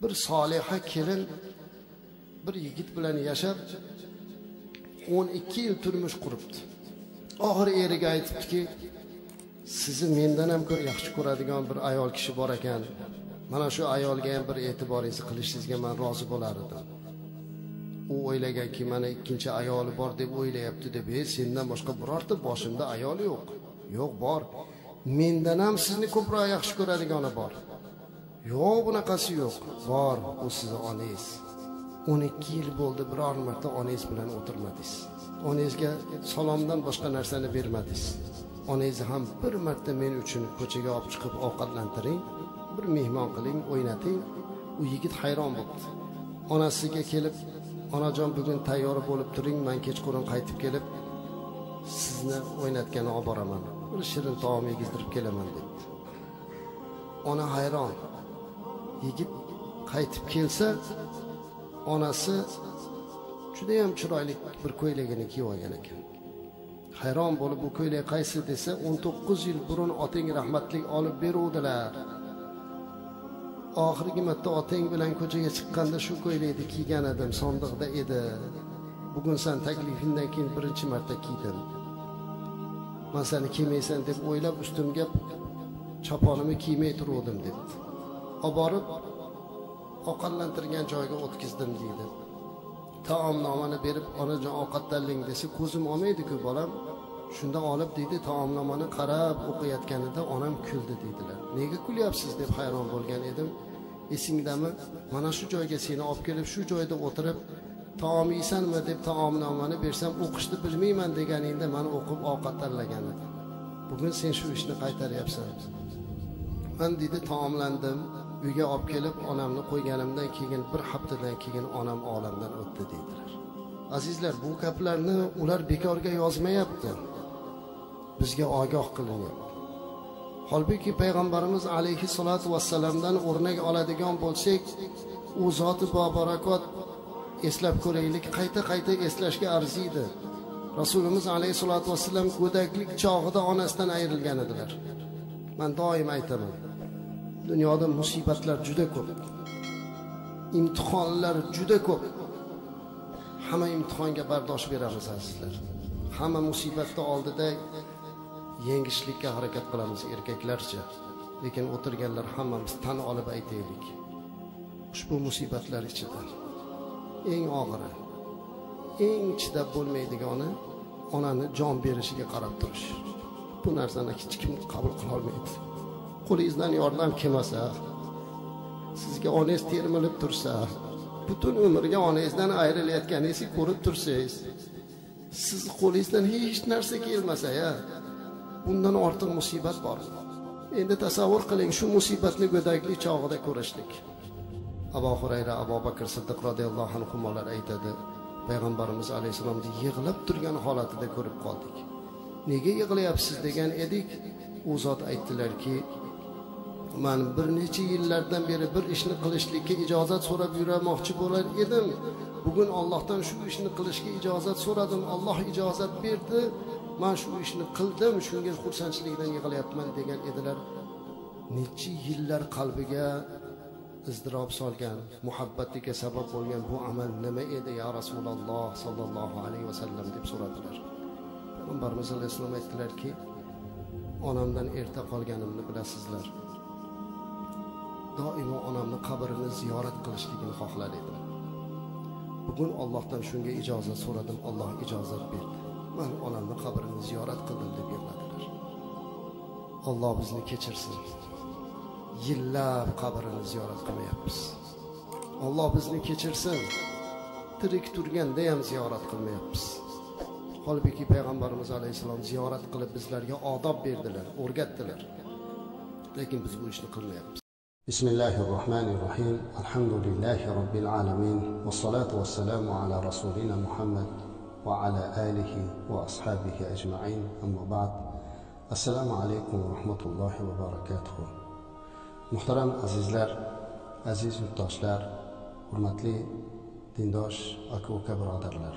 bir soliha kelin bir yigit bilan yashab 12 yil turmush quribdi. Oxiri eriga aytibdiki, sizni mendan ham ko'ra yaxshi ko'radigan bir ayol kishi bor ekan. Mana shu ayolga ham bir e'tiboringizni qilishingizga men rozi bo'lardim. U o'ylaganki, mana ikkinchi ayoli bor deb o'ylayapti deb, sendan boshqa birorta boshimda ayol yo'q. Yo'q, bor. Mendan ham sizni ko'proq yaxshi ko'radigani bor. Yo'q, bunaqasi yo'q. Bor, u sizni onangiz. 12 yil bo'ldi, biror marta onangiz bilan o'tirmadingiz. Onangizga salomdan boshqa narsani bermadingiz. Onangizni ham bir marta men uchun ko'chaga olib chiqib ovqatlantiring, bir mehmon qiling, o'ynating. U yigit hayron bo'ldi. Onasiga kelib, onajon bugun tayyor bo'lib turing, men kechqurun qaytib kelib sizni o'ynatgani olib boraman. Bir shirin taom yegizdirib kelaman dedi. Ona hayron. Yigit qaytib kelsa, onasi juda ham chiroyli bir ko'ylagini kiyib olgan ekan. Hayron bo'lib, bu ko'ylak qaysi desa, 19 yil burun otang rahmatlik olib beruvdilar. Oxirgi marta otang bilan ko'chaga chiqqanda shu ko'ylakni kiygan edim, sondiqda edi. Bugun sen taklifingdan keyin birinchi marta kiydim. Men seni kiymaysan deb o'ylab ustimga choponimni kiymay turuvdim dedi. Olib borib ovqatlantirgan joyga o'tkazdim dedi. Taomnomani berib, onajon ovqat tanlang desa, ko'zim olmaydi-ku bolam. Shunda olib dedi, taomnomani qarab o'qiyotganida onam kuldi dedilar. Nega kulyapsiz deb hayron bo'lgan edim. Esingdami? Mana shu joyga seni olib kelib, shu joyda o'tirib, taom yeysanmi deb taomnomani bersam, o'qishni bilmayman deganingda meni o'qib ovqat tanlagan edim. Bugun sen shu ishni qaytaryapsan. Men dedi, taomlandim. Uyga olib kelib, onamni qo'yganimdan keyin bir haftadan keyin onam olamdan o'tdi dedilar. Azizlar, bu gaplarni ular bekorga yozmayapti. Bizga ogoh qilinyapti. Holbuki payg'ambarimiz alayhi salatu vassalamdan o'rnak oladigan bo'lsak, u zoti bobarakot eslab ko'raylik, qayta eslashga arziydi. Rasulimiz alayhi salatu vassalam go'daklik chog'ida onasidan ayrilgan edilar. Men doim aytaman, dunyoda musibatlar juda ko'p. Imtihonlar juda ko'p. Hamma imtihonga bardosh beramiz azizlar. Hamma musibatni oldida yengishlikka harakat qilamiz erkaklarcha. Lekin o'tirganlar hammamiz tan olib aytaylik. Ushbu musibatlar ichida eng og'iri, eng chidab bo'lmaydigani onani jon berishiga qarab turish. Bu narsani hech kim qabul qila olmaydi. Qo'lingizdan yordam kelmasa, sizga onangiz termilib tursa, butun umrga onangizdan ayrilayotganingizni ko'rib tursangiz, siz qo'lingizdan hech narsa kelmasa, bundan ortiq musibat bor. Endi tasavvur qiling, shu musibatni go'daklik chog'ida ko'rishlik. Abu Hurayra, Abu Bakr Siddiq radhiyallohu anhular aytadi, payg'ambarimiz alayhisolamni yig'lab turgan holatida ko'rib qoldik. Nega yig'layapsiz degan edik. U zot aytdilarki, men bir necha yillardan beri bir ishni qilishlikka ijozat so'rab yuramoqchi bo'lar edim. Bugun Allohdan shu ishni qilishga ijozat so'radim. Alloh ijozat berdi. Men shu ishni qildim. Shunga xursandchilikdan yig'layapman degan edilar. Necha yillar qalbiga izdirob solgan, muhabbatiga sabab bo'lgan bu amal nima edi ya Rasululloh sallallohu alayhi vasallam deb so'radilar. Payg'ambarimiz alayhisalom aytdilarki, onamdan erta qolganimni bilasizlar. Doimo onamni qabrini ziyorat qilishligini xohlar edim. Bugun Allohdan shunga ijozat so'radim, Alloh ijozat berdi. Men onamni qabrini ziyorat qildim deb yig'ladilar. Alloh bizni kechirsin. Yillab qabrini ziyorat qilmayapmiz. Alloh bizni kechirsin. Tirik turganda ham ziyorat qilmayapmiz. Holbuki payg'ambarimiz alayhisalom ziyorat qilib bizlarga odob berdilar, o'rgatdilar. Lekin biz bu ishni qilmayapmiz. Bismillahirrohmanirrohim. Alhamdulillahi robbil alamin. Vassalatu vassalamu ala rasulina Muhammad va ala alihi va ashabihi ajma'in. Amma ba'd. Assalomu alaykum va rahmatullohi va barakatuh. Muhtaram azizlar, aziz yurtdoshlar, hurmatli dindosh aka-uka birodarlar.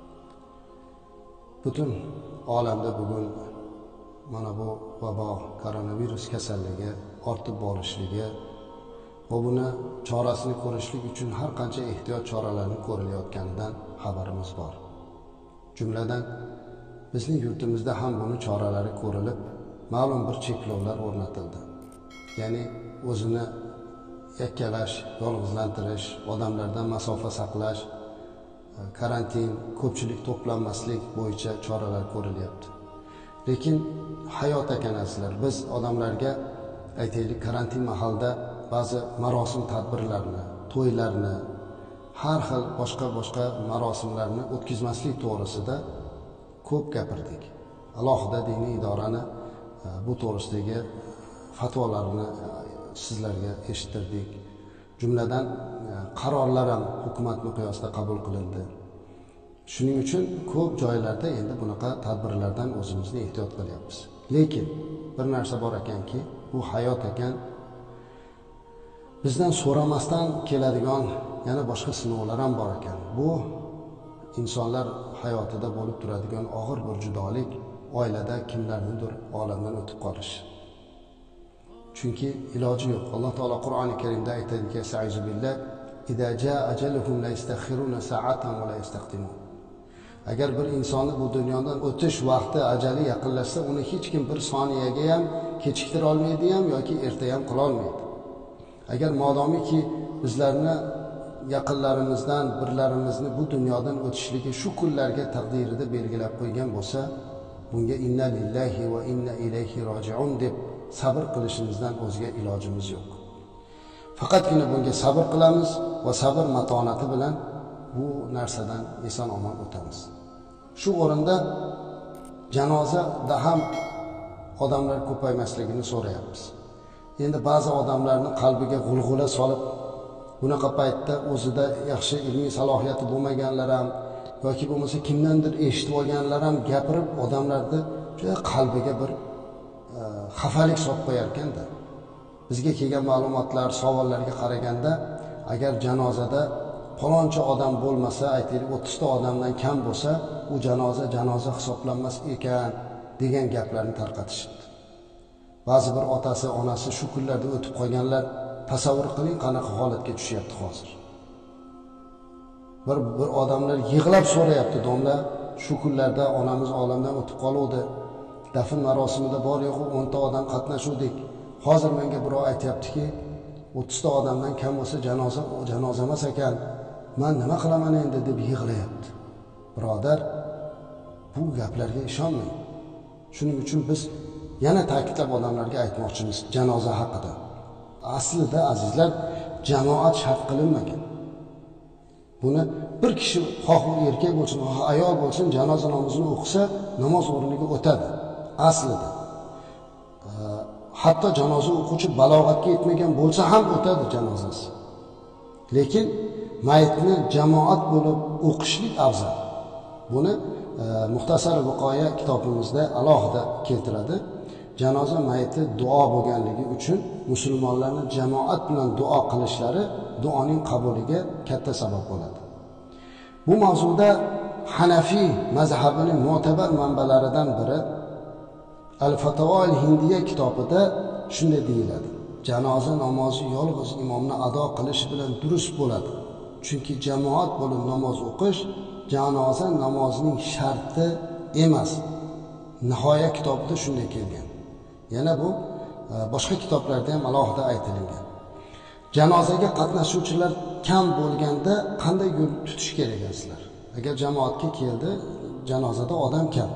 Butun olamda bugun mana bu vabo, koronavirus kasalligi ortib borishligi va buni chorasini ko'rishlik uchun har qancha ehtiyot choralarini ko'rilayotganidan xabarimiz bor. Jumladan bizning yurtimizda ham buni choralari ko'rilib, ma'lum bir cheklovlar o'rnatildi. Ya'ni o'zini yakkalash, yolg'izlantirish, odamlardan masofa saqlash, karantin, ko'pchilik to'planmaslik bo'yicha choralar ko'rilyapti. Lekin hayot ekan azizlar, biz odamlarga aytaylik karantin mahalda ba'zi marosim tadbirlarni, to'ylarni, har xil boshqa marosimlarni o'tkazmaslik to'g'risida ko'p gapirdik. Alohida diniy idorani bu to'g'risidagi fatvolarini sizlarga eshittirdik. Jumladan qarorlar ham hukumat miqyosida qabul qilindi. Shuning uchun ko'p joylarda endi bunaqa tadbirlardan o'zimizni ehtiyot qilyapmiz. Lekin bir narsa bor ekanki, bu hayot ekan. Bizdan so'ramasdan keladigan yana boshqa sinovlar ham bor ekan. Bu insonlar hayotida bo'lib turadigan og'ir bir judolik, oilada kimlarnidir olamdan o'tib qolish. Chunki iloji yo'q. Alloh taolo Qur'oni Karimda aytadiki: "Sa'izu billah, idza jaa ajaluhum la yastakhiruna sa'atan va la yastaqdimun." Agar bir insonni bu dunyodan o'tish vaqti, ajali yaqinlashsa, uni hech kim bir soniyaga ham kechiktira olmaydi ham yoki erta ham qila olmaydi. Agar modomiki bizlarni yaqinlarimizdan birlarimizni bu dunyodan o'tishligi shu kunlarga taqdirida belgilab qo'ygan bo'lsa, bunga inna lillahi va inna ilayhi roji'un deb sabr qilishimizdan o'zga ilojimiz yo'q. Faqatgina bunga sabr qilamiz va sabr matonati bilan bu narsadan eson-omon o'tamiz. Shu o'rinda janozada ham odamlar ko'paymasligini so'rayapmiz. Endi ba'zi odamlarning qalbiga g'ulg'ula solib, bunaqa paytda o'zida yaxshi ilmiy salohiyati bo'lmaganlar ham yoki bo'lmasa kimdandir eshitib olganlar ham gapirib odamlarni juda qalbiga bir xafalik solib qo'yar ekanda. Bizga kelgan ma'lumotlar, savollarga qaraganda, agar janozada faloncha odam bo'lmasa, aytaylik 30 ta odamdan kam bo'lsa, u janoza hisoblanmas ekan degan gaplarni tarqatishdi. Ba'zi bir otasi, onasi shu kunlarda o'tib qolganlar, tasavvur qiling qanaqa holatga tushyapti hozir. Bir odamlar yig'lab so'rayapti: "Domla, shu kunlarda onamiz olamdan o'tib qoluvdi. Dafn marosimida bor yo'q 10 ta odam qatnashuvdik. Hozir menga birov aytayaptiki, 30 ta odamdan kam bo'lsa janoza emas ekan. Men nima qilaman endi?" deb yig'layapti. Birodar, bu gaplarga ishonmang. Shuning uchun biz yana ta'kidlab odamlarga aytmoqchimiz janoza haqida. Aslida azizlar, jamoat shart qilinmagan. Buni bir kishi, xoh erkak bo'lsin, xoh ayol bo'lsin, janoza namozini o'qisa, namoz o'rniga o'tadi. Aslida hatto janoza o'quvchi balog'atga yetmagan bo'lsa ham o'tadi janozasi. Lekin mayitni jamoat bo'lib o'qishlik afzal. Buni Muxtasar Viqoya kitobimizda alohida keltiradi. Janoza mayiti duo bo'lganligi uchun musulmonlarning jamoat bilan duo qilishlari duoning qabuliga katta sabab bo'ladi. Bu mavzuda Hanafiy mazhabining mo'tabar manbalaridan biri Al-Fatawa al-Hindiya kitobida shunday deyiladi: janoza namozi yolg'iz imomni ado qilish bilan durust bo'ladi. Chunki jamoat bo'lib namoz o'qish janoza namozining sharti emas. Nihoya kitobida shunday kelgan. Yana bu boshqa kitoblarda ham alohida aytilgan. Janozaga qatnashuvchilar kam bo'lganda qanday yo'l tutish kerak sizlar? Agar jamoatga keldi, janozada odam kam.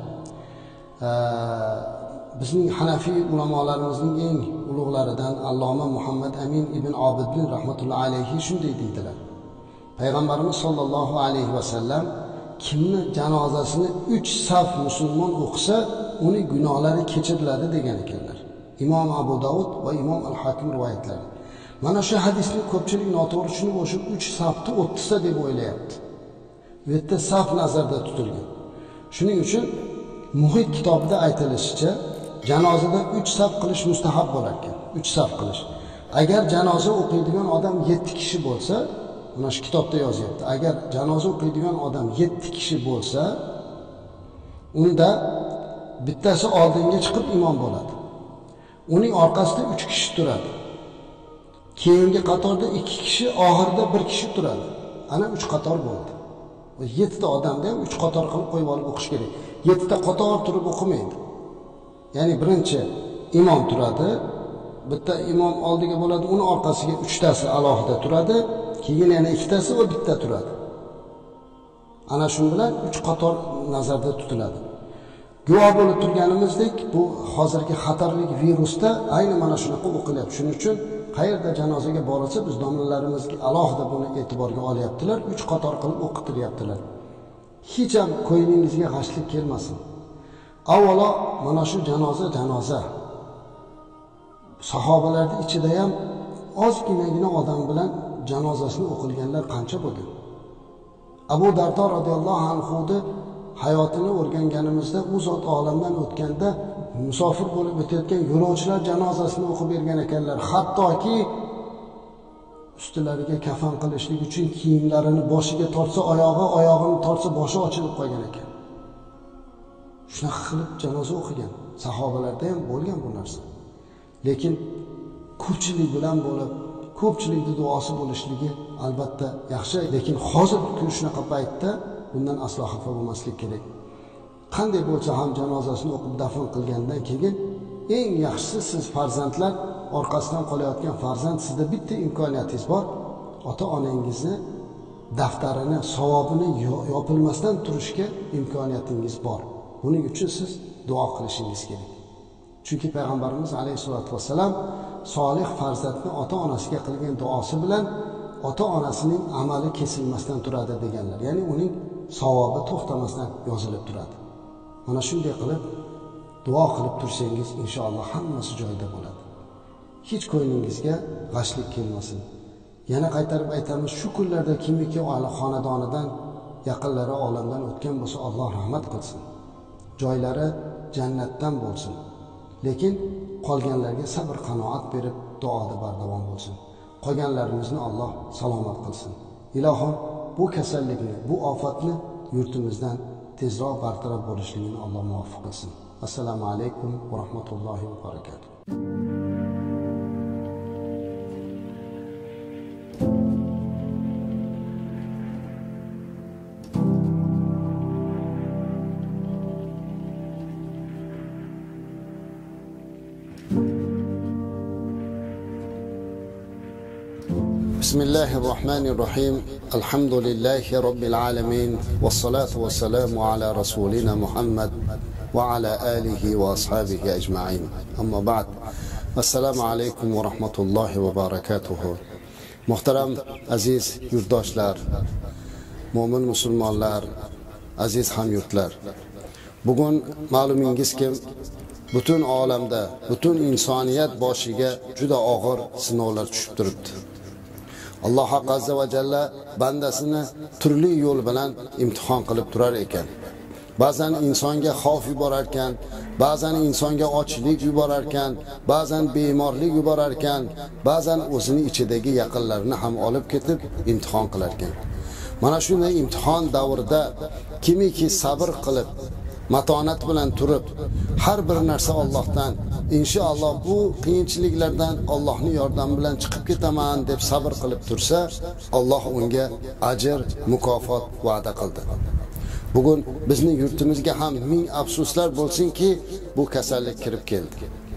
Bizning Hanafiy ulamolarimizning eng ulug'laridan Alloma Muhammad Amin ibn Obidin rahmatullohi alayhi shunday deydilar: Payg'ambarimiz sollallohu alayhi va sallam kimni janozasini 3 saf musulmon o'qisa, uning gunohlari kechiriladi degan ekanlar. Imom Abu Davud va Imom Al-Hakim rivoyatlari. Mana shu hadisni ko'pchilik noto'g'ri tushunib, o'sha 3 safni 30 ta deb o'ylayapti. Bu yerda saf nazarda tutilgan. Shuning uchun Muhit kitobida aytilishicha, janozada 3 saf qilish mustahab bo'lar ekan. 3 saf qilish. Agar janoza o'qiydigan odam 7 kishi bo'lsa, mana shu kitobda yozyapti. Agar janoza o'qiydigan odam 7 kishi bo'lsa, unda bittasi oldinga chiqib imom bo'ladi. Uning orqasida 3 kishi turadi. Keyingi qatorda 2 kishi, oxirida 1 kishi turadi. Ana 3 qator bo'ldi. 7 ta odamda ham 3 qator qilib qo'yib olib o'qish kerak. 7 ta qator turib o'qimaydi. Ya'ni birinchi imom turadi, bitta imom oldiga bo'ladi, uni orqasiga 3 tasi alohida turadi, keyin yana 2 tasi va bitta turadi. Ana shu bilan 3 qator nazarda tutiladi. Guvoh bo'lib turganimizdek, bu hozirgi xatarli virusda ayni mana shunaqa o'qilyapti. Shuning uchun qayerda janozaga borilsa, biz domlalarimizni alohida buni e'tiborga olyaptilar, 3 qator qilib o'qitiryaptilar. Hech ham ko'nglingizga g'ashlik kelmasin. Avvalo mana shu janoza. Sahobalarning ichida ham ozginagina odam bilan janozasini o'qilganlar qancha bo'ldi? Abu Dardo radhiyallohu anhu hayotini o'rganganimizda u zot olamdan o'tganda musofir bo'lib o'tayotgan yo'lovchilar janozasini o'qib bergan ekanlar. Hattoki ustilariga kafan qilishlik uchun kiyimlarini boshiga tortsa oyog'ini tortsa boshi ochilib qolgan ekan. Shunaqa qilib janoza o'qigan. Sahobalarda ham bo'lgan bu narsa. Lekin ko'pchilik bilan bo'lib, ko'pchilikning duosi bo'lishligi albatta yaxshi, lekin hozir shunaqa paytda bundan aslo xafa bo'lmaslik kerak. Qanday bo'lsa ham janozasini o'qib dafn qilgandan keyin eng yaxshisi siz farzandlar, orqasidan qolayotgan farzand, sizda bitta imkoniyatingiz bor. Ota-onangizni daftarini, savobini yopilmasdan turishga imkoniyatingiz bor. Buning uchun siz duo qilishingiz kerak. Chunki payg'ambarimiz alayhisolatu vassalam solih farzandni ota-onasiga qilgan duosi bilan ota-onasining amali kesilmasdan turadi deganlar. Ya'ni uning savobi to'xtamasdan yozilib turadi. Mana shunday qilib duo qilib tursangiz inshaalloh hammasi joyida bo'ladi. Hech ko'nglingizga g'ashlik kelmasin. Yana qaytarib aytamiz, shu kunlarda kimiki xonadonidan yaqinlari olamdan o'tgan bo'lsa, Alloh rahmat qilsin. Joylari jannatdan bo'lsin. Lekin qolganlarga sabr qanoat berib duoda bardavom bo'lsin. Qolganlarimizni Alloh salomat qilsin. Ilohim bu kasallikni, bu ofatni yurtimizdan tezroq bartaraf bo'lishligini Alloh muvaffaq qilsin. Assalomu alaykum va rahmatullohi va barakatuh. بسم الله الرحمن الرحيم الحمد لله رب العالمين والصلاة والسلام على رسولنا محمد وعلى آله وأصحابه أجمعين أما بعد السلام عليكم ورحمة الله وبركاته محترم عزيز yurtdoshlar, mo'min musulmonlar, aziz hamyurtlar, bugun ma'lumingizki butun olamda, butun insoniyat boshiga juda og'ir sinovlar tushib turibdi. Alloh azza va jalla bandasini turli yo'l bilan imtihon qilib turar ekan. Ba'zan insonga xavf yuborar ekan, ba'zan insonga ochlik yuborar ekan, ba'zan bemorlik yuborar ekan, ba'zan o'zining ichidagi yaqinlarini ham olib ketib imtihon qilar ekan. Mana shunday imtihon davrida kimiki sabr qilib, matonat bilan turib, har bir narsa Allohdan, inshaalloh bu qiyinchiliklardan Allohning yordami bilan chiqib ketaman deb sabr qilib tursa, Alloh unga ajr, mukofot va'da qildi. Bugun bizning yurtimizga ham ming afsuslar bo'lsinki, bu kasallik kirib keldi.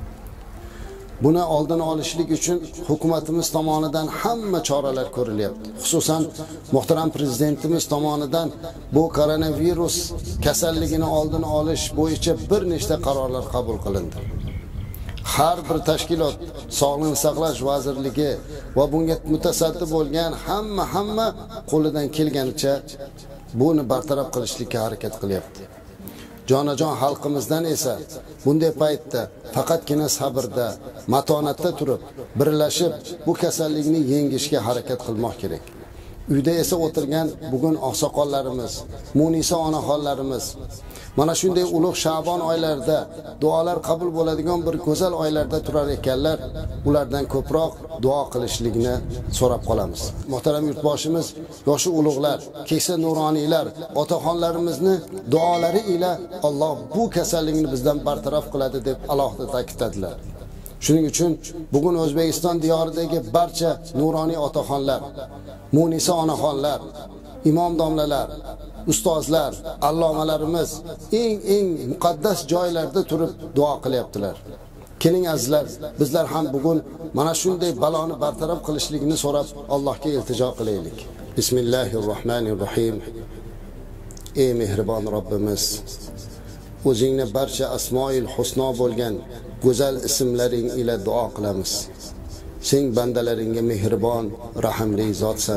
Buni oldini olishlik uchun hukumatimiz tomonidan hamma choralar ko'rilyapti. Xususan muhtaram prezidentimiz tomonidan bu koronavirus kasalligini oldini olish bo'yicha bir nechta qarorlar qabul qilindi. Har bir tashkilot, Sog'liqni saqlash vazirligi va bunga mutasaddi bo'lgan hamma qo'lidan kelganicha buni bartaraf qilishlikka harakat qilyapti. Jonajon xalqimizdan esa bunday paytda faqatgina sabrda, matonatda turib, birlashib bu kasallikni yengishga harakat qilmoq kerak. Uyda esa o'tirgan bugun oqsoqollarimiz, Munisa onaxonlarimiz mana shunday ulug' Sha'bon oylarida duolar qabul bo'ladigan bir go'zal oylarda turar ekanlar. Ulardan ko'proq duo qilishlikni so'rab qolamiz. Muhtaram yurtboshimiz, yoshi ulug'lar, keksa nuroniylar, otaxonlarimizni duolari ila Alloh bu kasallikni bizdan bartaraf qiladi deb alohida ta'kidladilar. Shuning uchun bugun O'zbekiston diyoridagi barcha nuroniy otaxonlar, Munisa onaxonlar, imom domlalar, ustozlar, allomalarimiz eng muqaddas joylarda turib duo qilyaptilar. Keling azizlar, bizlar ham bugun mana shunday baloni bartaraf qilishligini so'rab Allohga iltijo qilaylik. Bismillahirrohmanirrohim. Ey mehribon Robbimiz, o'zingni barcha asmoil husno bo'lgan go'zal ismlaring ila duo qilamiz. Sen bandalaringga mehribon, rahimli zotsan.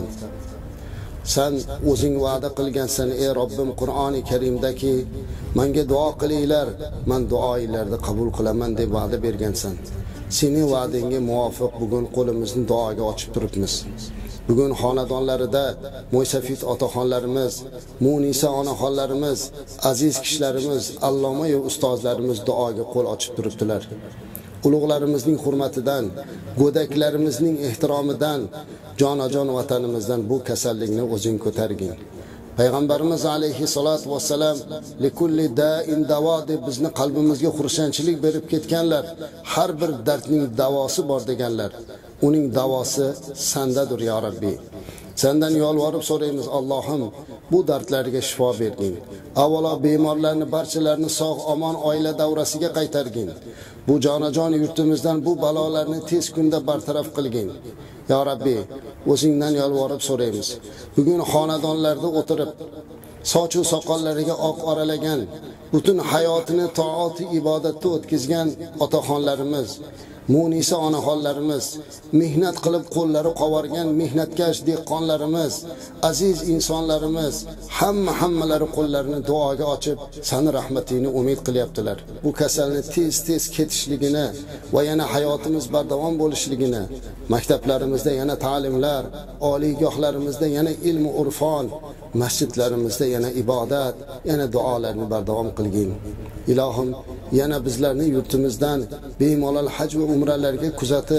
Sen o'zing va'da qilgansan ey Robbim Qur'oni Karimdaki, menga duo qilinglar, men duoinglarni qabul qilaman deb va'da bergansan. Sening va'dangga muvofiq bugun qo'limizni duoga ochib turibmiz. Bugun xonadonlarida mo'ysafid otaxonlarimiz, Munisa onaxonlarimiz, aziz kishilarimiz, alloma va ustozlarimiz duoga qo'l ochib turibdilar. Ulug'larimizning hurmatidan, go'daklarimizning ehtiromidan, jonajon vatanimizdan bu kasallikni o'zing ko'targin. Payg'ambarimiz alayhissalatu vassalam likulli da'in davo deb bizni qalbimizga xursandchilik berib ketganlar. Har bir dardning davosi bor deganlar. Uning davosi sendadir ya Rabbi. Sendan yolvorib so'raymiz Allohim, bu dardlarga shifo bergin. Avvalo bemorlarni barchalarini sog' omon oila davrasiga qaytargin. Bu jonajon yurtimizdan bu balolarni tez kunda bartaraf qilgin. Ya Rabbi, o'zingdan yolvorib so'raymiz. Bugun xonadonlarda o'tirib, soch va soqollariga oq oralagan, butun hayotini toat ibodatda o'tkazgan otaxonlarimiz, Munisa onaxonlarimiz, mehnat qilib qo'llari qovargan mehnatkash dehqonlarimiz, aziz insonlarimiz, hammalari qo'llarini duoga ochib, seni rahmatingni umid qilyaptilar. Bu kasalni tez ketishligini va yana hayotimiz bardavom bo'lishligini, maktablarimizda yana ta'limlar, oliygohlarimizda yana ilm va urfon, masjidlarimizda yana ibodat, yana duolarni bardavom qilgin. Ilohim, yana bizlarni yurtimizdan bemalol haj va umralarga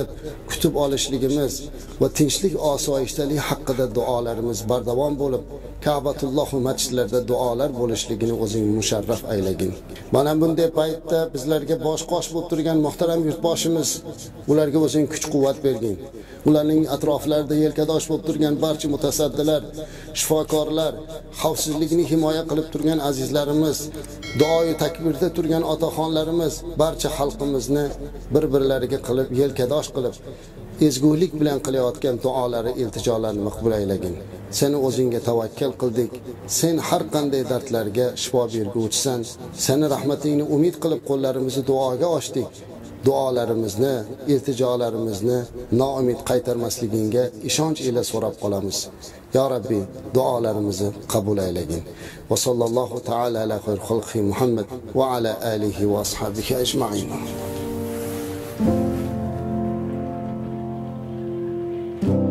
kutib olishligimiz va tinchlik osoyishtalik haqida duolarimiz bardavom bo'lib, Ka'batulloh masjidlarida duolar bo'lishligini o'zing musharraf aylagin. Mana bunday paytda bizlarga bosh-qosh bo'lib turgan muhtaram yurtboshimiz, ularga o'zing kuch-quvvat bergin. Ularning atroflarida yelkadosh bo'lib turgan barcha mutasaddilar, shifokorlar, xavfsizlikni himoya qilib turgan azizlarimiz, duoyi takbirda turgan otaxonlarimiz, barcha xalqimizni bir-birlariga qilib, yelkadosh qilib, ezgulik bilan qilayotgan duolari, iltijolarini maqbul aylagin. Seni o'zingga tavakkal qildik. Sen har qanday dardlarga shifo berguvchisan. Seni rahmatingni umid qilib qo'llarimizni duoga ochdik. Duolarimizni, iltijolarimizni noumid qaytarmasligingga ishonch ila so'rab qolamiz. Ya Rabbi, duolarimizni qabul aylagin. Va sallallohu ta'ala ala xayr xalqi Muhammad va ala alihi va ashabihi ajma'in.